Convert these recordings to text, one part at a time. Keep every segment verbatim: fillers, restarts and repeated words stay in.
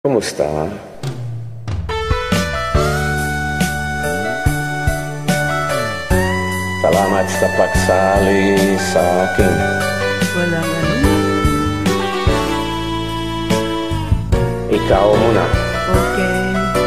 Kumusta? Salamat sa pagsali sa akin. Walang ano. Ikaw muna. Okay.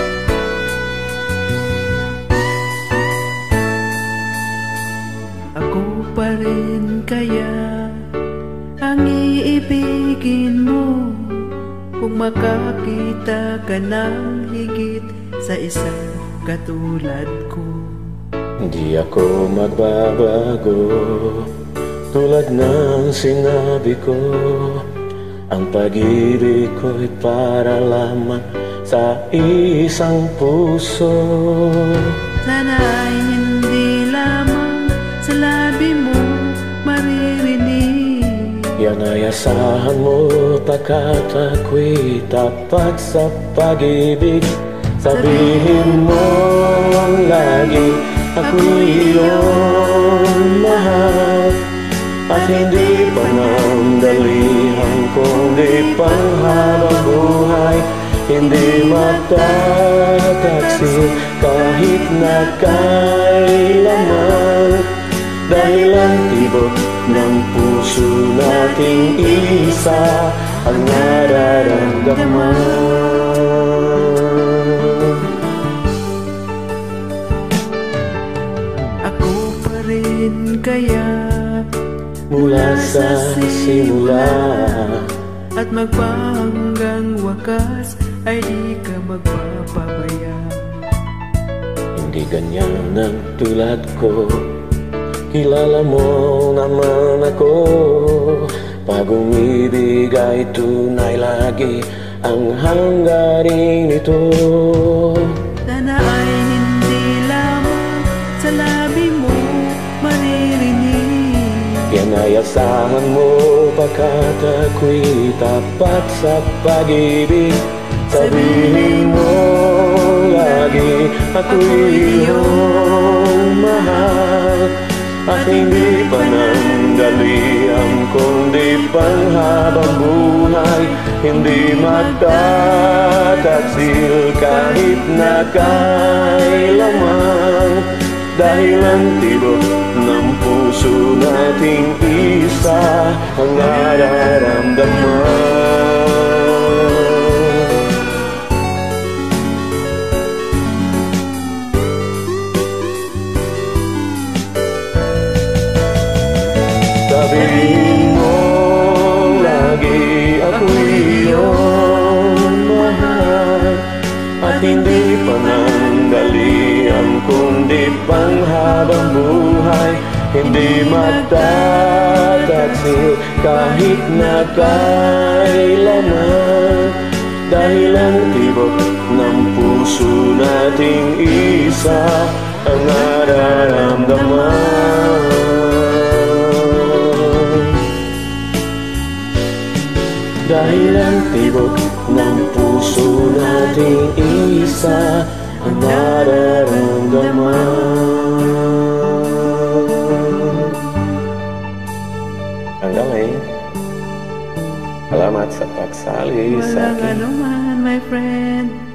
Ako pa rin kaya ang iibigin mo kung makakita ka ng higit sa isang katulad ko. Hindi ako magbabago, tulad ng sinabi ko. Ang pag-ibig ko'y para lamang sa isang puso. Sana ay hindi lamang sa labi mo maririnig. Yan ay asahan mo, pagkat ako'y tapat sa pag-ibig. Sabihin mo lagi, ako'y iyong mahal. At hindi panandalihan, kundi panghabang buhay. Hindi magtataksil kahit na kailanman, dahil ang tibok ng puso nating isa ang nararamdaman. Ako pa rin kaya mula sa simula, at magpahanggang wakas ay di ka magpapabaya. Hindi ganyan ang tulad ko, kilala mo naman ako. Pag umibig ay tunay lagi ang hanggaring nito. Sana ay hindi lamang sa labi mo maririnig. Yan ay asahan mo, pagkat ako'y tapat sa pag-ibig. Sabihin mo lagi, ako'y iyong mahal. At hindi panandalian, kundi panghabang buhay. Hindi magtataksil kahit na kailanman, dahil ang tibok ng puso nating isa ang nararamdaman. Sabihin mo lagi, ako'y iyong mahal. At hindi panandalian, kundi panghabang buhay. Hindi magtataksil kahit na kailanman, dahil ang tibok ng puso nating isa ang nararamdaman. Dahil ang tibok ng puso nating isa ang nararamdaman. Hanggang ngayon, salamat sa pagsali sa Walang akin. anuman, my friend.